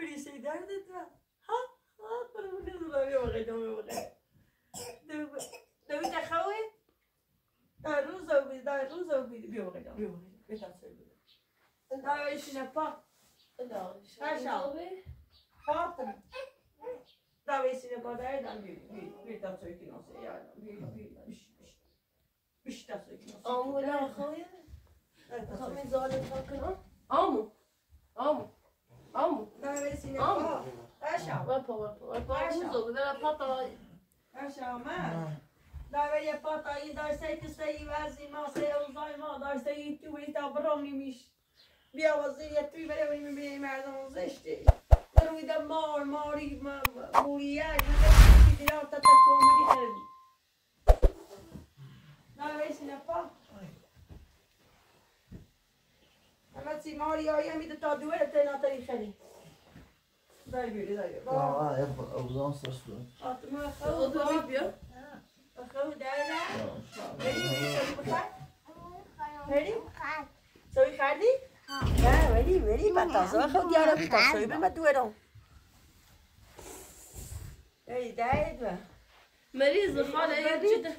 ریشه دردت را ها برو بیا بقید دوی تخوه در روز و بید بیا بقید بیا دایشی نپا Father. Da vet jag bara där den vi tar så mycket något så jag vi tar så mycket. آمو لا خويا خمي زالت فكنا آمو Da vet jag bara. Asha. وابا موزو ده بابا Asha man. Da vet jag bara i där säkert säger väl i massa och så i mat där säger du vet att bra ni mis. Vi har så jag tror väl med mardom زشته. روی در ماری موریت دیدار تا کاملی کردی نه ویسی نپا اما سی ماری هایی همیده تا دوه تنا تاریخی داری بیاری آه يبقى أوزان سرسل آتما خود بیا خود داره بری سوی خردی؟ نه ولی بطازه خود یارا بطازه بیم دوه ای داید و مريض خاله جدا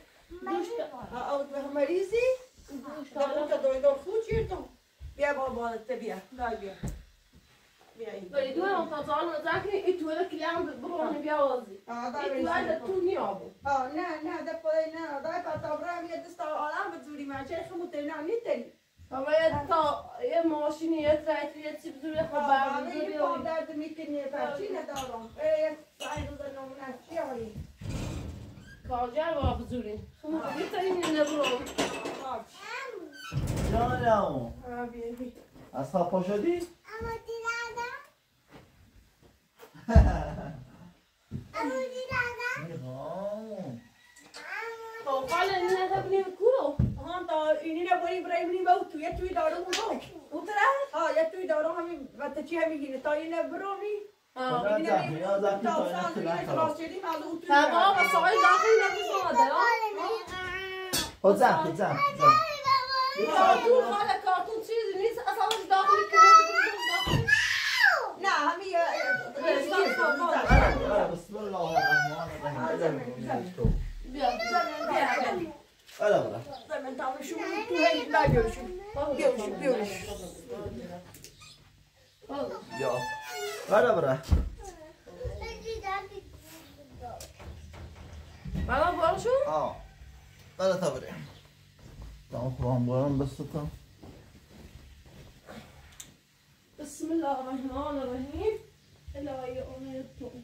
مریضی؟ دارم که دار خود چیرتم بیا بابا بیا بیا ولی دوه هم تازال نزاکنی ایتوه ده کلی هم برونه بیاوازی ایتوه ده تو نیابو نه ده پای نه ده پتابره میاد دست آلم بزوری مچه خموته نه نیتری اما یه ماشینی یه ترایتری یه چیب زوری خب همه یه پام درد میکنی پرچی ندارم یه سعی روز نمونه چی هایی کارجر با بزوری خموته بیترین نبرون جانم از خواب پا شدی؟ خاله نه تبنی کورو هم تا اینی نبایی برای اینی با توی دارم اونو اوتره؟ یه توی دارم همین بطه چی همیگینه تا اینه برومی اینی نبایی تا ساز اینه خلاص شدیم از اوتوی تمام ساقای داخلی نبود خود زن کارتون خاله کارتون چیزی نیست اصلا داخلی کنه نه همین بسم الله الرحمن الرحیم بیا بله زمین تامشون تو هی نگیرشون بیارش بیا بله بابا بارشون؟ بله تا بریم دام خواهم بارم بستم بسم الله الرحمن الرحیم الهی امیدتون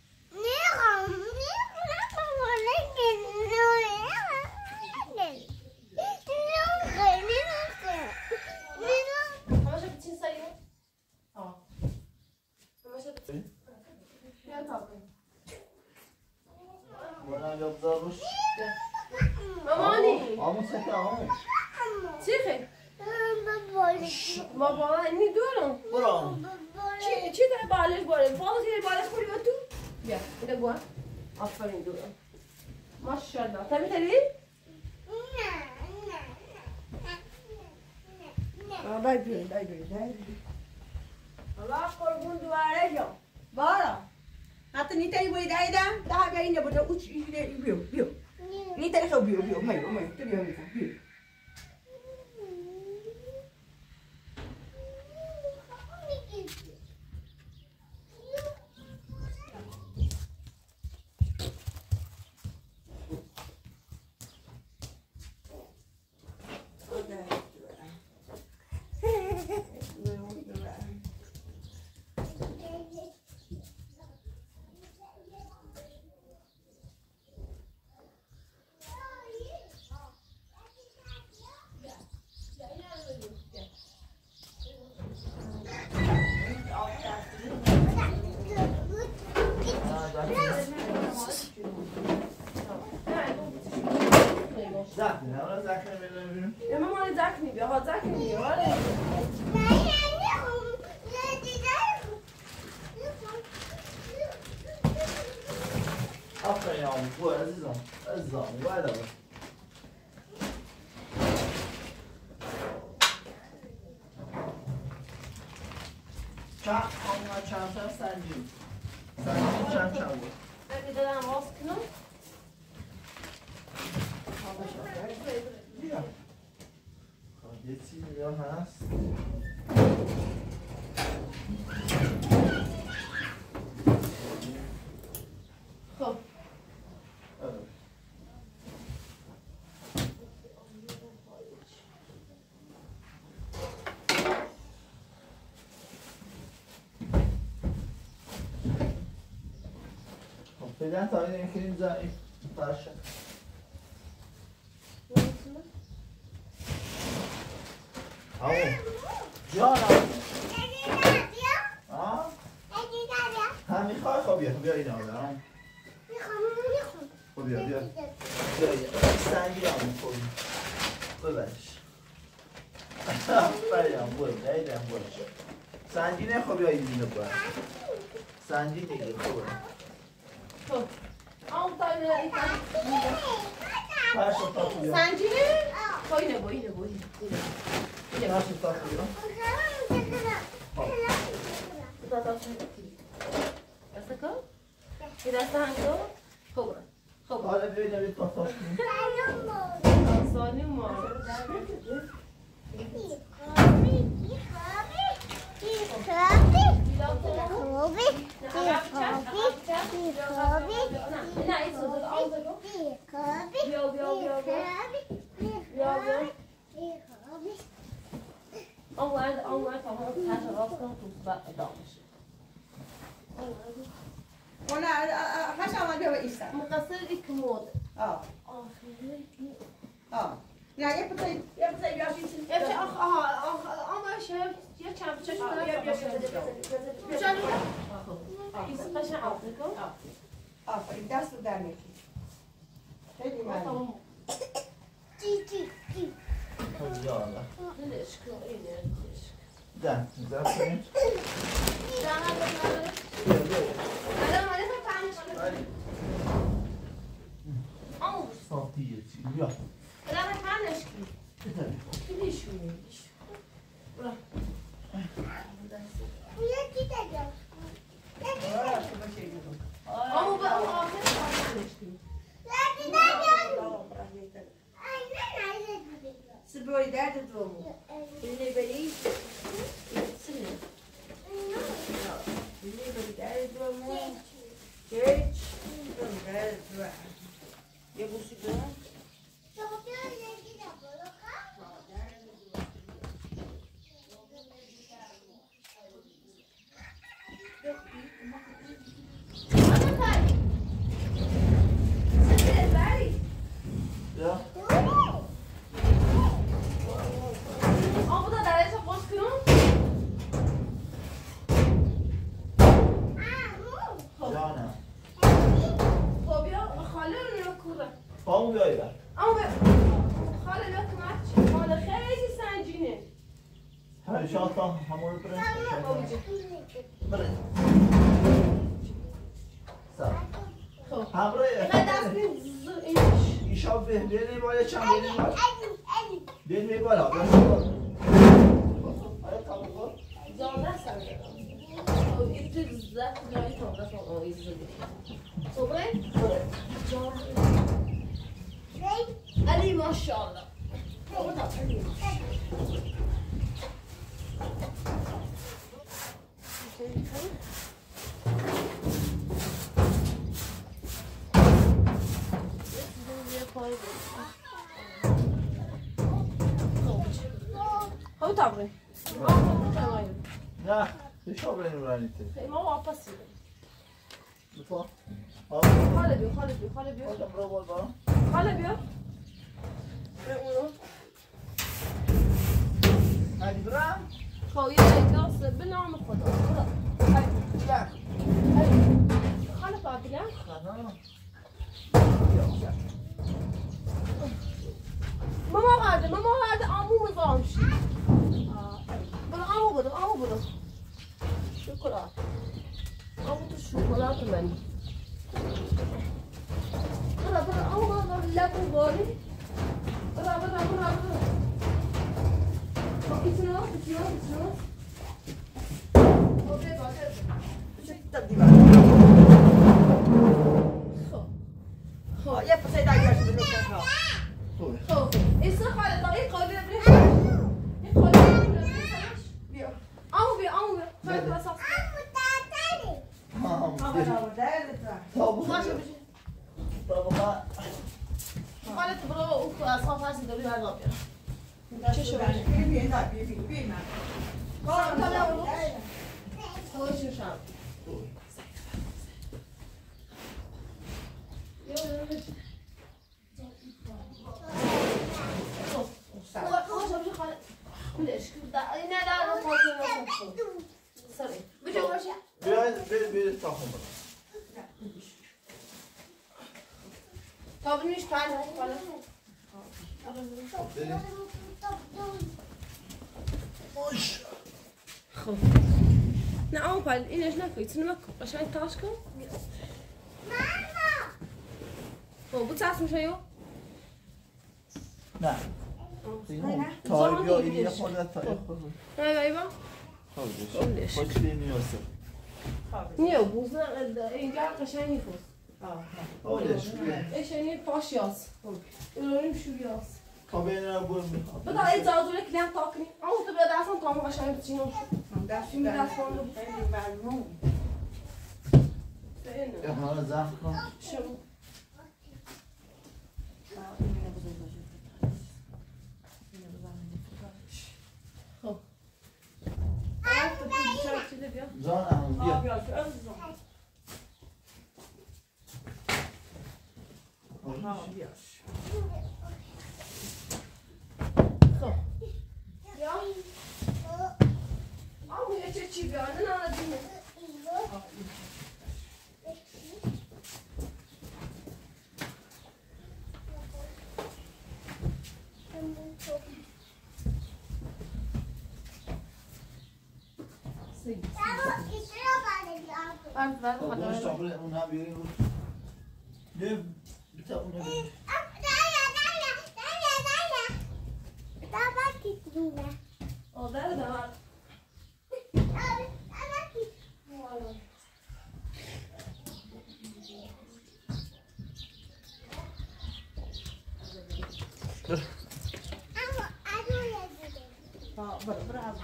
همشه بچین سریع همشه بچین یا تابه بارم یا بزار روش مامانی آمون سکه آمون چی خیلی؟ بابا اینی دورم برو چی داره بالش باره؟ فالا زیر بالش باری با تو؟ بیا اینه بوه آفرین دورم ماشالله تا میتری؟ دای بیاری الله قربون دواره جا بارا حتی نیتایی باید دایدم ده بیا اینه بوده اوچ اینه بیو نیتایی خب بیو میو تو بیو سنجین چند بود؟ اگه دادم باز کنم بیا یه چیزی هم هست خب فعلا تا این می‌کنیم زمین فرشه آو جانم هم میخوای خب بیا اینا برام خب بیا سنگی هم میخوریم ببرش بریم برو دیدم برو سنگینه خب بیا اینو برم سنگین دیگه خوبه خب اون تایمه فرش تا بیا سنجینه؟ خب اینه با اینه فرش تا بیا دسته کن؟ یه دسته هنگو؟ خوبه خوبه حالا ببینم یه تا کنیم آسانی ما اونور تا همون تحت راست کنم تو بعد ادامه شه وانا هش آمده و ایستم مقصر یک مود آه نه یه پتایی بیاشید یه بچه آمه شه یه چند بچه شده قشن عوضه کن آفرین دست رو در میکی خیلی ممنون خب یا الله دلش کن اینه ده زر کنیم صافی یه چی بیا سبوی درد دومو اینه بری سنه اینه بری درد دومو هیچ درد دومو یه بوسی برم بیا جانم پامو بیایی بر هرشان تا همون رو برنج برنج همراه ایشا بین بالا چند بین بالا بین بالا Ali maşallah. Hadi tabii. نه ایشا برنج برنیته ما واپس بطور خاله بیا برو بول برام خاله بیا هدی برم خب یه دست به نام خدا خاله بابیلم ماما vardı amumuz olmuş bunu amu bunu şokolat amu da şokolat ben bura amu var labu var bura bak içine bak میشه تدیبا خب یه پسه دایی باشه بلوکن ها خب ایسا خاله تا این قابل بریش این قابل بریش بیا آمو بیا خاله تا ساس باشه بشه خاله تو برو او از خواه فرسی داری بر را بیار چشو بشه بیا من تا بیا برو خوشو شم خوشو بشه خاله بلش نه در رو پاکی سری بجا باشه بیاید تا خون برو تا بینیش پرد خاله خب نه اون پرد اینش نکنید سنو مکن قشنگ تاش کن خب بود ساس میشه یو نه تای بیا این یه خورده تای خورده نه بایی با خودش خودش نیاسته نیو بوز اینجا قشنگ نیفوز خودش ایش اینی پاش یاس اولوریم شو یاس تا بین رو بور میخواد بدا ای زازوله کلیم تاکنی اما تو بیا دستان تامو قشنگ بچینو دستیم دستان رو خیلی برمون یه حالا زخم کن شروع خب جان همون بیا خب یا آمو یه چی بیا نه نه دینه خودش تا بره اونها بیاریم نه بیتا اونها بیاریم داره دار برو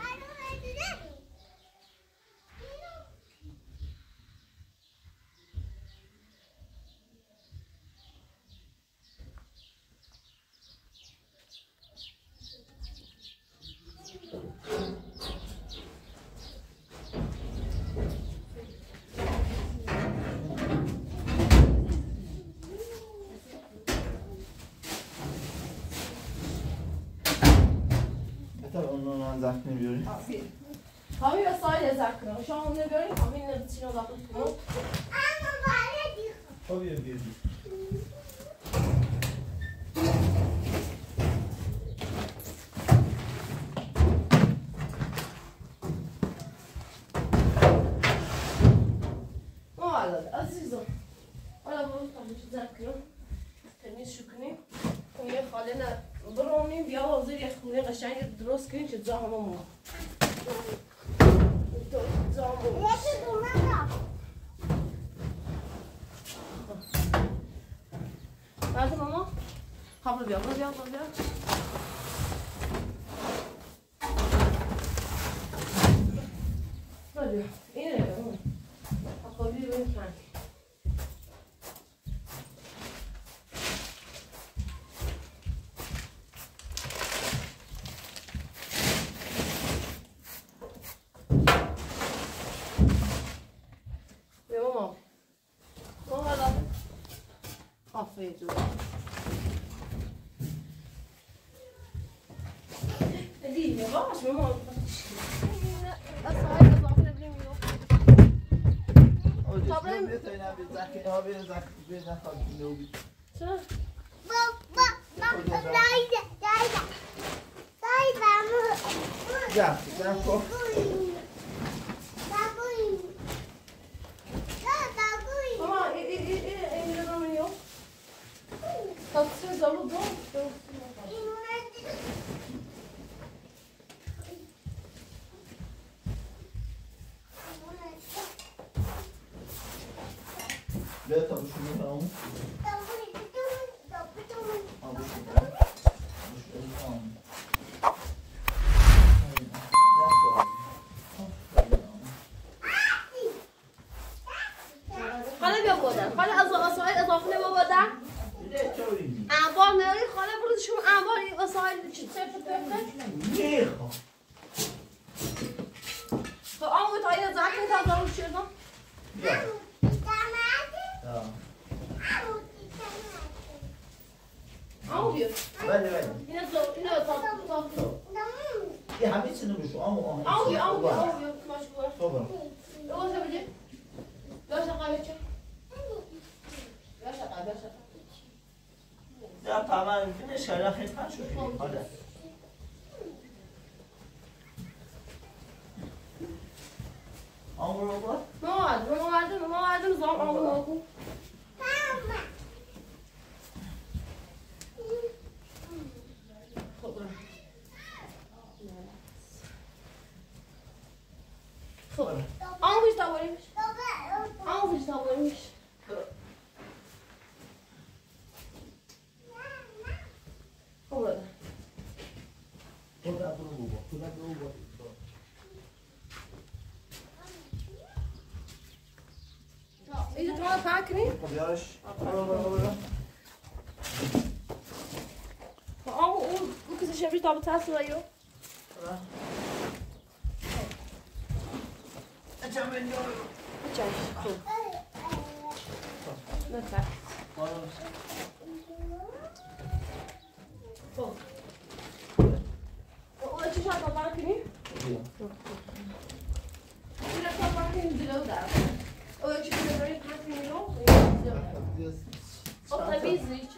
زخم نمیاری؟ همین به سایل زخم شما اون نمیاریم همین نمیتونیم رو داخل کنم خب بیا بیاری عزیزم حالا برو تمیز زخم تمیز شو کنیم یه خاله نه برونیم بیا وزیر یه خونه قشنگ درست کنیم که زاممون بعد ماما خبر بیا بیا بیا اینه اون خالی رو کنی بیا تا بشونی کنم خاله بیا بودن خاله از وسایل اضافه نمی بودن انبار نری خاله برو شما انبار این وسایل چی سفت میخوام خب آمو تا این زنگ تا دارو شدم آمو بیا بله اینا تا یه همه چی نمیشو آمو بیا مشکور تو برو دوست بده باشه قایه چه باشه یا پامان فینش کردم خیلی پنج شد حالا آمو رو برو موادم زام آمو ناکو خب آمو بیشتر باریمش Ora. Cuidado no Google. Is het wel vaak niet? Bioreš? Hoe kun je zeggen dat het haast wel joh? Cześć. Goed. Lekker. Goed. Wat je zou maken nu? Ja. Je zou maken in de lood daar. Je zou er een maken in de lood. Op de biznies.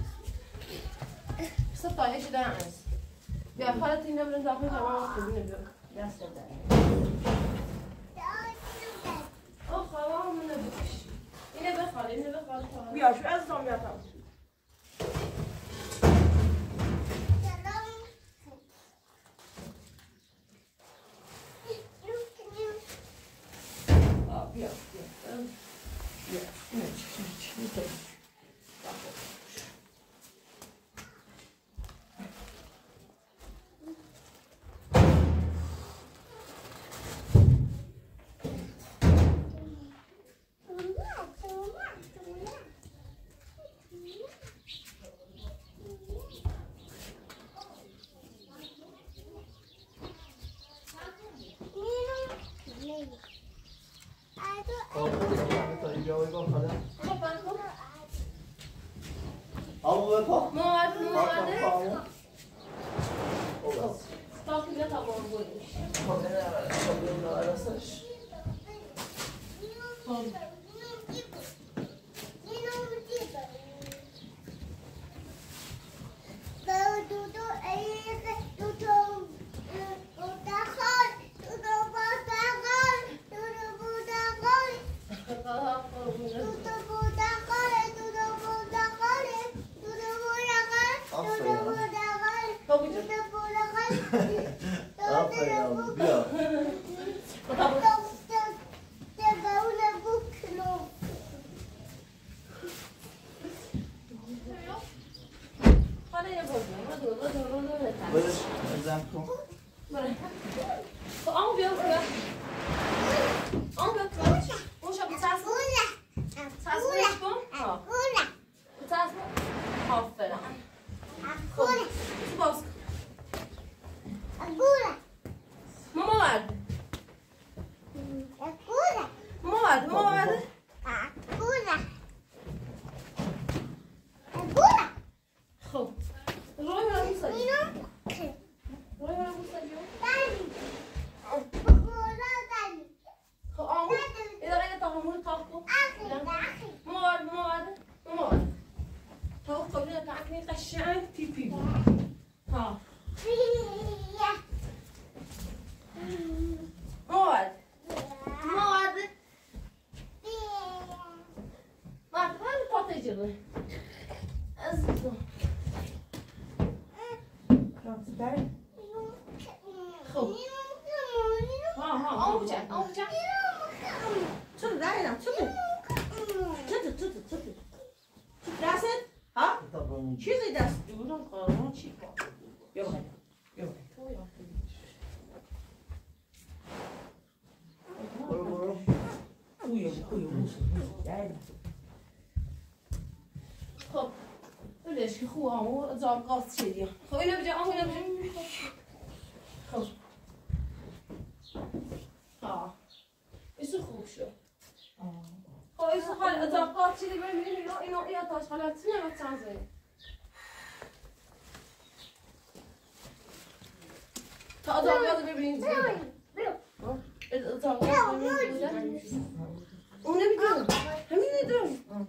Stop je daar eens. Ja, ga het in de dag met haar aan de buk. Ja, zet daar. Oh, gewoon met de buk. In de weg. Ja, je hebt dan weer dan. چیزی دست دورم قارون چی کار بیا باید برو خب ولش که خوب همون زارقاس شدیم خب اینو بجا خب ایسو خوب شد خب ایسو خاله زارقاس شدی ببینیم اینو تاش خاله نمید چند زنیم تا زارقاس ببینیم زارقاس ببینیم اونه بیدیم همینه دارم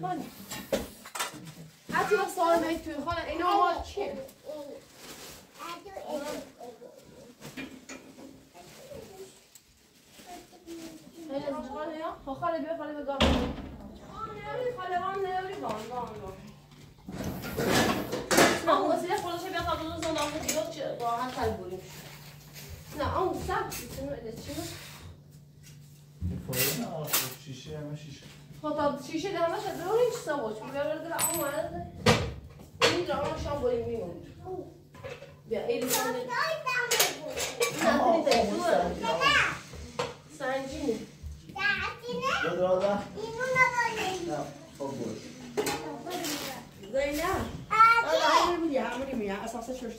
حتی وقت سوال باید توی خانه اینا ما چیه؟ خیلی از خانه یا؟ خاله بیا خاله بگاه خاله هم نیاری بان اما وسیله خودشه بیا قبل از اون آخه دیگه چه راحت تر بولیم نه اون سب چیزنو ایده چیه؟ این فایده نه شیشه همه شیشه خب شیشه ده همه شد رو هیچ سواش بیا برده اما این را شام بولیم میمونیم بیا ایلی کنه سنجینی دادا نه خب باش زینب همونی میاد اساسش روش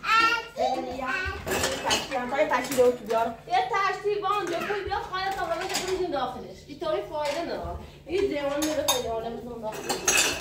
تشکیل رو بیارم یه ترتیبان جفوی بیا خواهد تا بابا شد میدین داخلش اینطوری فایده ندارم این دیوان میره خیلی حالا بزنم داخلش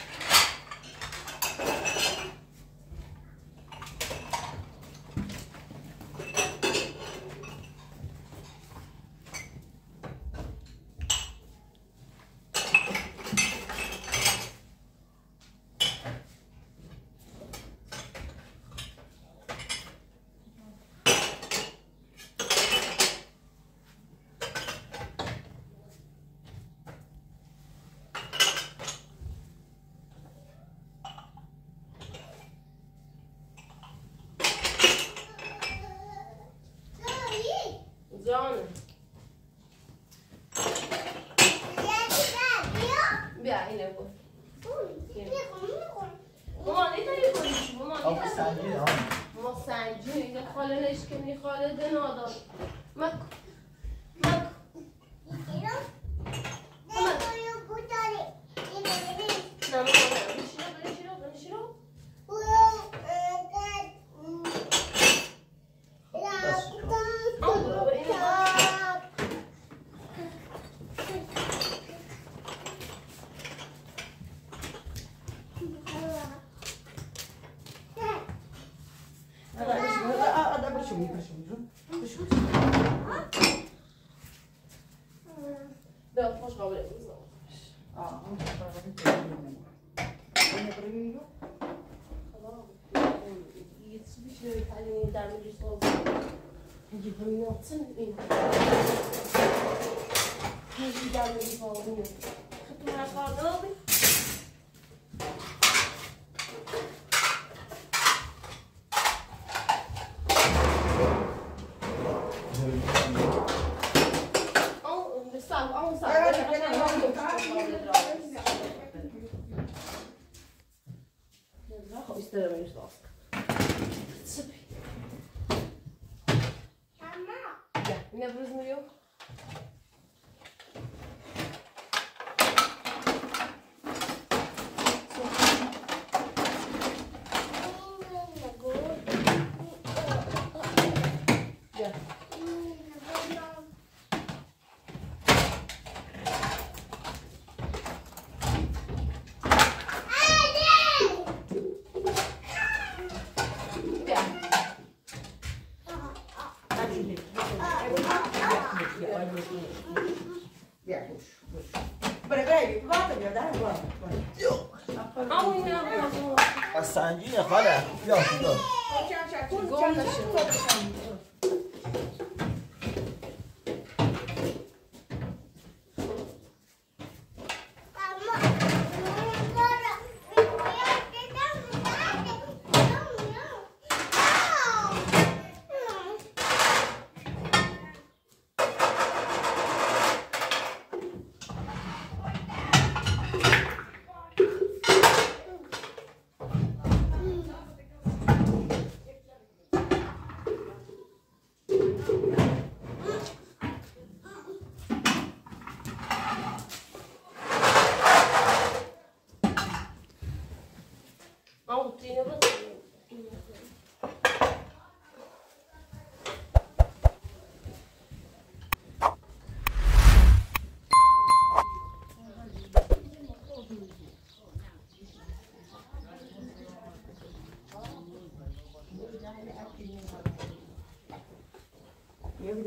جانه بیا اینه بود مامان اینطوری کنیش مامان آقا سنجین ما سنجین اینه خاله نشکنی خاله دنادار مک سنجینه خاله بیا بیا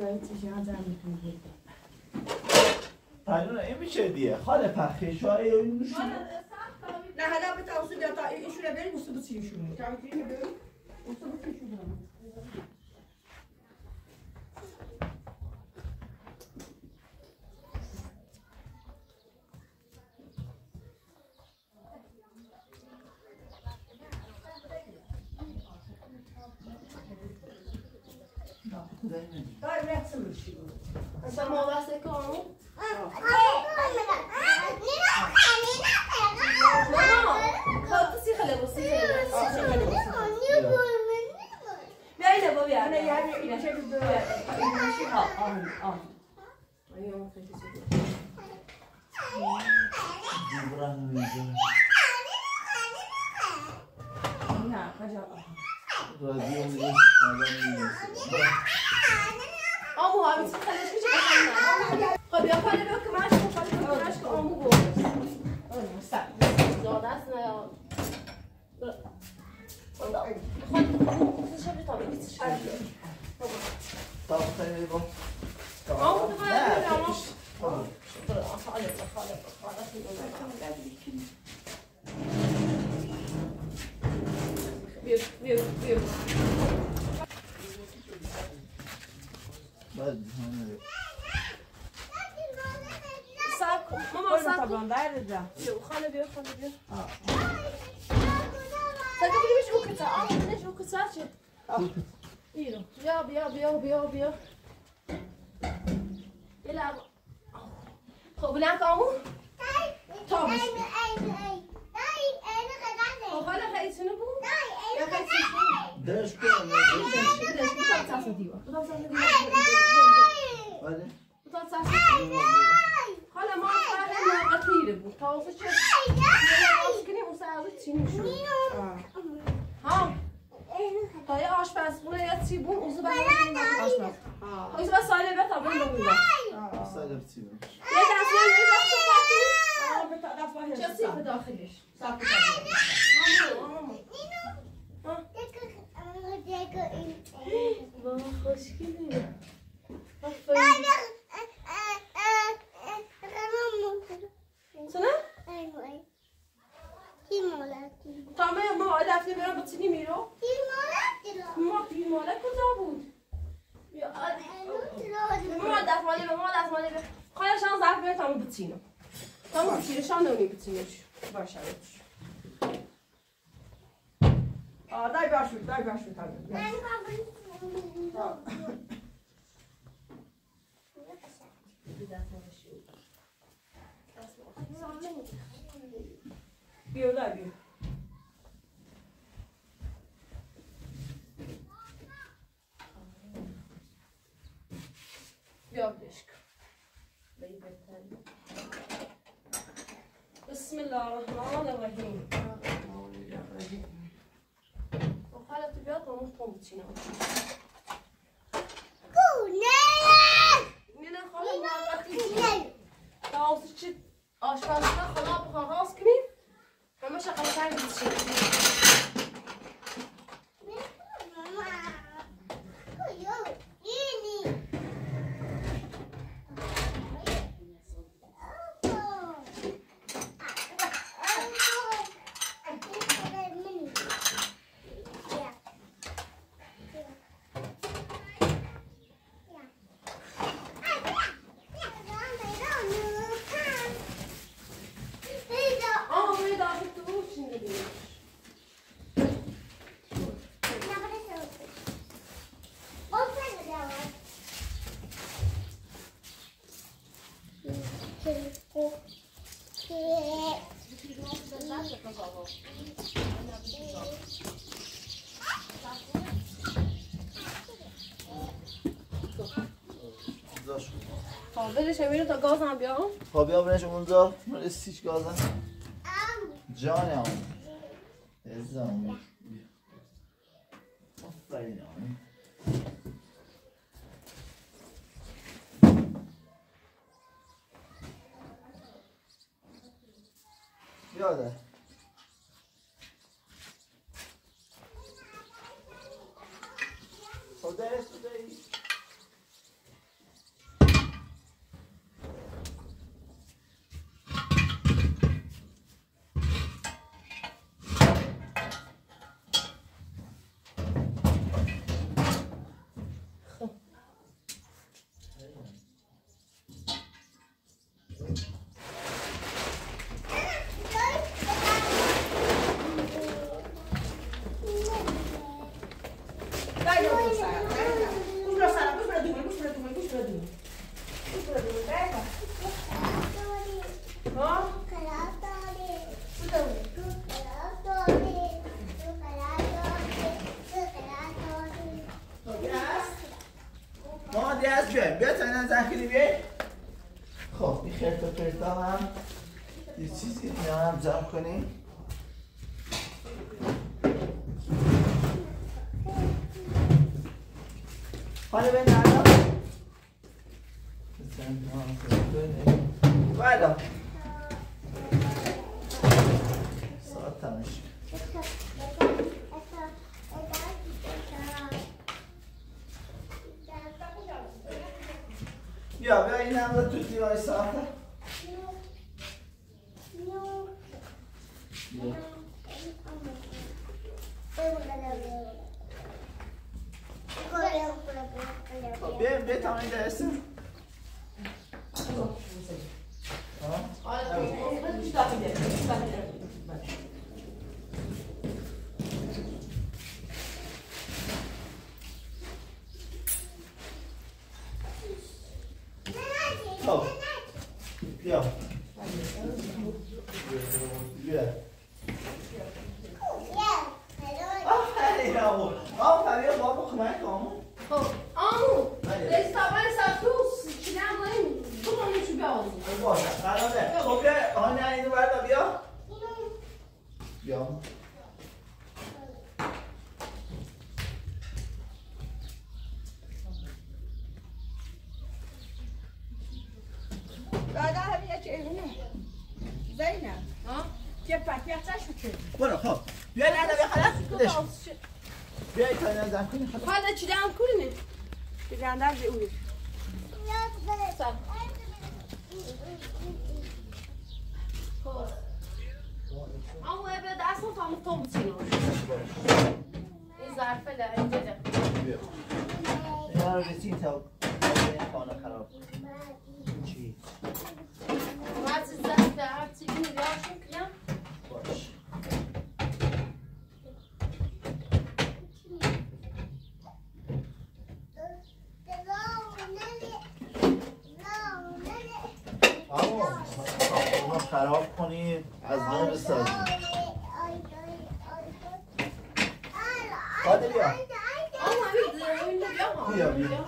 تنون این میشه دیگه خاله پخش های این نوشون نه حالا به توسط یا تا ایشون رو بریم اصلا بسیرشون تا میتونیم بریم اصلا بسیرشون دای رقصم بشی اصلا ما بسته کنم ماما خواهد سی خیلی بسی بیا اینه با بیا نه یعنی این چه بود این ماشین آن دیبران میزن نه کجا رادیو میزن آدم میزن آمو ها بیسی خیلیش میشه بخنم خب بیا خاله بیا که منش خاله بیا که منش که آمو بود زاده است نه یا تا بخیر با آمو تو باید بیا بیا ماما خاله بیا ساکا بگیرش او کتا آمونش او کتا چه بیرو بیا یه لب خب بلنک آمو تا بشی خب خاله خیلی بود یا خیلی درش کنم حالا ما فقط نقطیره بود تا واسه چه باز کنیم اون سعوی چی میشون ها تا یه آشپزخونه یا چی بود اوزو برای آشپز اوزو بس ساله به تا بریم بگویم ساله چی بود یه دستمال میره دست پاکی چه سیف داخلش با خوشگله سنه؟ تامه ما دفتی برم بطینی میرو؟ ما پیرماله کجا بود؟ ما دستمالی به خواهی شان ظرف بریم تامه بطینم تامه بطینه شان نونی بطینش باشه دای باشو بیا بشک بسم الله الرحمن الرحیم خاله تو بیاد با اون تون بچینم نه خاله موقتی تا واسه چی آشپزخونه خدا بخواه راست کنیم همه شقل سنگ بچینم برش میره تا گازم بیام خب بیا برش اونجا رسیش گازم جانم ازم آفرین یاده خب درست بودایی ما دیگه بیایم بیا تا اینا زنخیلی بیایم خب این خیرت و پرتا هم یه چیزی اینا هم جمع کنیم حالا به نرم بالا ساعت تمشی بیا این هم رو تو دیوار ساعت بیا تا این درستیم خب بیا بیا آفرین آمو آفرین بابا کمک آمو خب آمو لیست اول سبتوس چیدم داریم تو کنیم چی بیاوزیم باشه قراره خب بیا آنه اینو بردا بیا بیا دادا همین چه زینب که پاکیتش میکنی برو خب بیا نه بیا خلاص بیا تا اینا زن کنی خلاص حالا چی دارم کنیم بزندم به اون اما به دستم تا مطمئن بچینم این ظرفه داره اینجا بیا اینا رو بسین تا این خانه خراب چی؟ هرچی ظرفه هرچی این بیاشون کنم باش اما خراب کنی از نو بسازی خاده بیا بیا بیا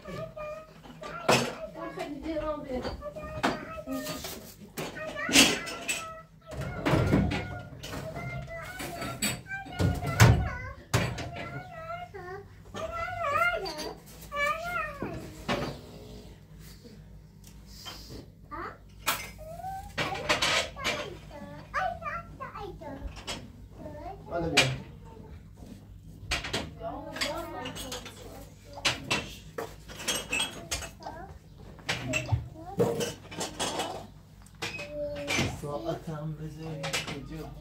خیلی دیرم بیا ساعتم بذاری کجا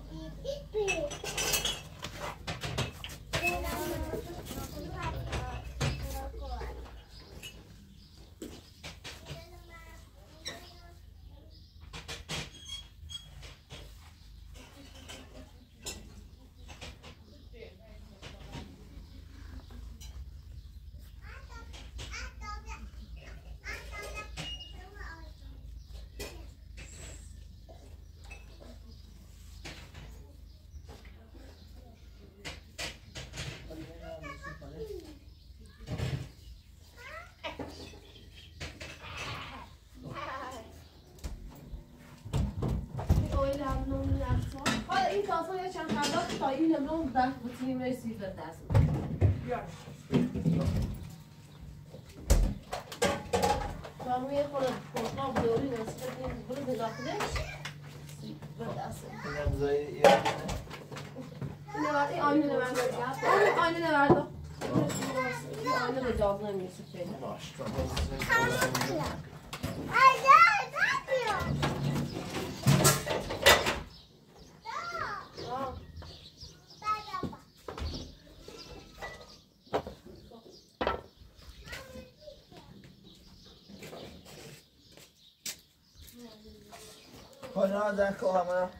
حالا این تاسا یه چند خلاق تا این نمرون دست بطیم رسید به دست شما یه خورده پرتاب دوری نسبت این برو به داخلش به دست این آینه نورد آینه نورد این آینه به جاز نمیشه خیلی خواهی در که همه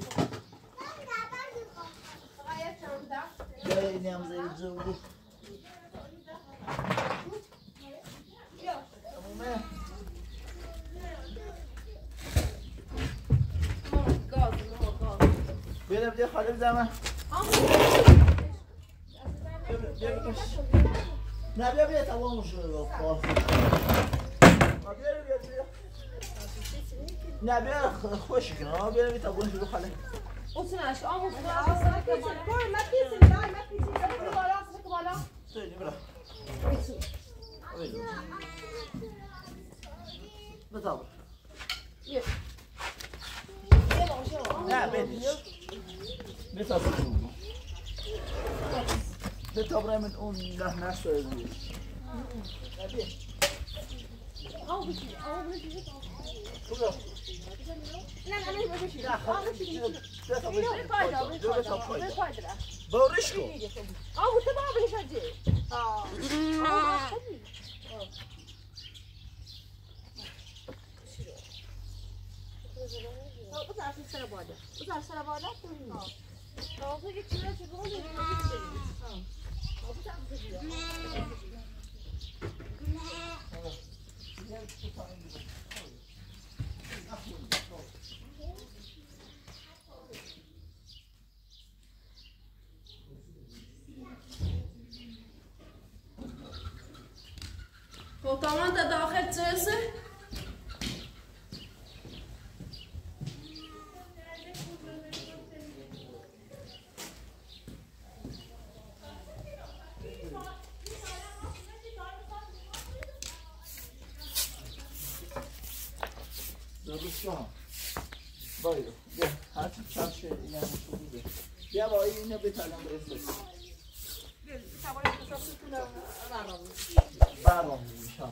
یا اینی هم زیر جو بود بیا بیا خاله بزنم نه بیا بیا تمام شد نه بیا خوش کنم بیا بیا تمام شد خاله Oturun şu an bu kadar Koy ma pisin dai ma pisin. بالا. Söyle bırak. Ne tamam? Ye. Ne bedir? Ne tasarım? Ne tabrağımın ondan ne söylüyor? Hadi. Al bu şey. Al bunu şey. Bırak. Borişko. Al bu tamam bir şey. Uzar sıra bağda. Uzar sıra bağda. Dalga geçiyor çünkü onu Kotaman da daxil çıxırsa Ruslan. Buyur. Gel. Artık çarşı yine mutlu. Ya bu yine bir tane burası. Baron inşallah.